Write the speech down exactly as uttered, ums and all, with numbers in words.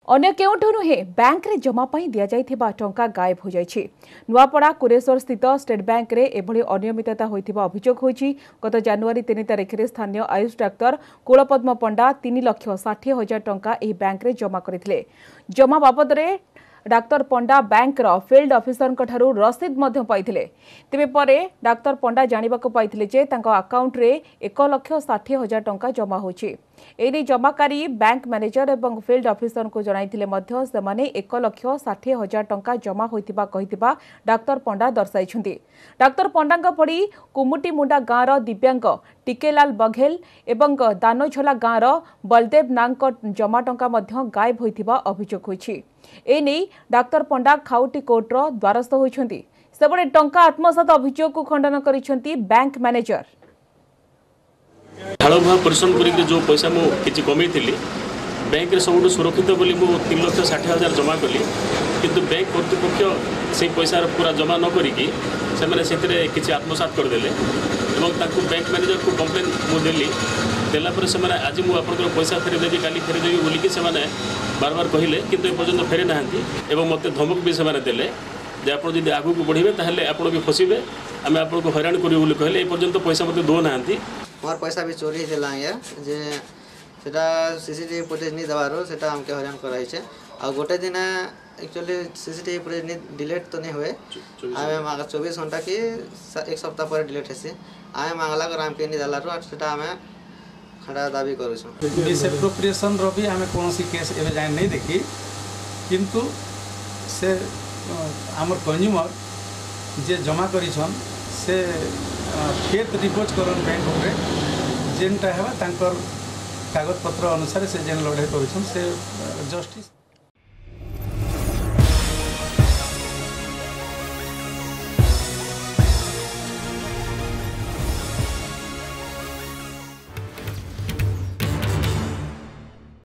अन्य केउठु नुहे बैंक रे जमा पई दिया जाइथिबा टंका गायब हो जाइछि। नुआपड़ा कुरेश्वर स्थित स्टेट बैंक रे एभली अनियमितता होइथिबा अभियोग होइछि। गत जनवरी तीन तारिख रे स्थानीय आयुष डाक्तर कुलपद्म पंडा तीन लाख साठ हजार टंका एही बैंक रे जमा करथिले। जमा बाबद रे डाक्तर पंडा बैंक रो फील्ड ऑफिसर ठारू रसीद मध्य पाइथिले। तेबे परे डाक्तर पंडा जानिबाको पाइथिले जे तांको अकाउंट रे एक लाख साठ हजार टंका जमा होछि। एने जमाकारी बैंक मैनेजर एवं फील्ड ऑफिसर को जणाइथिले मध्य सेमाने एक लाख साठ हजार टंका जमा होइथिबा कहिथिबा डाक्तर पंडा दर्शाइछन्ति। डाक्तर पंडांग पड़ी कुमुटी मुंडा गाँर दिव्यांग टिकेलाल बघेल एवं दानोझला गाँर बलदेव नांग जमा टंका मध्य गायब होइथिबा अभियोग होइछि। एने डाक्तर पंडा खाउटी कोर्टर द्वारस्थ होइछन्ति। सेबडे टंका आत्मसात अभियोग को खंडन करिछन्ति बैंक मैनेजर। झाड़ बुहा परिश्रम कर जो पैसा मुझे कमे थी बैंक रे सब सुरक्षित बोली मु तीन लाख साठ हजार जमा कली किंतु बैंक कर्तृपक्ष से पैसा पूरा जमा न करिकी से किसी आत्मसात करदे बैंक मैनेजर को कंप्लेन मुझे देलापर से आज मुझे पैसा फेरीदेवी काली फेरीदेवी बोलिकी से बार बार कहले किंतु एपर्तंत फेरी ना मत धमक भी से देले जे आप आगू को बढ़े ताहले आप भी फसबे आम आपको हैरान करूँ कहले एपर्तंत पैसा मत दो ना मोर पैसा भी चोरी होता है जे सेटा सीसीटीवी फुटेज नहीं देवारो सेटा हमके हैरान कराई छे आ गोटे दिन एक्चुअली सीसीटीवी फुटेज नहीं डिलीट तो नहीं हुए आमे मागा चौबीस घंटा की एक सप्ताह पर डिलीट हेसी आमे मांगला कर हमके नहीं देलारो सेटा आमे खड़ा दाबी करू छु डिसएप्रोप्रिएशन रो भी आमे कोनोसी केस एबे जाय नहीं देखी किंतु से हमर कंज्यूमर जे जमा करिछन से खेत रिपोर्ट करन बैंक रे जेनटा है कागज पत्र अनुसार से जेन लड़ाई कर जस्टिस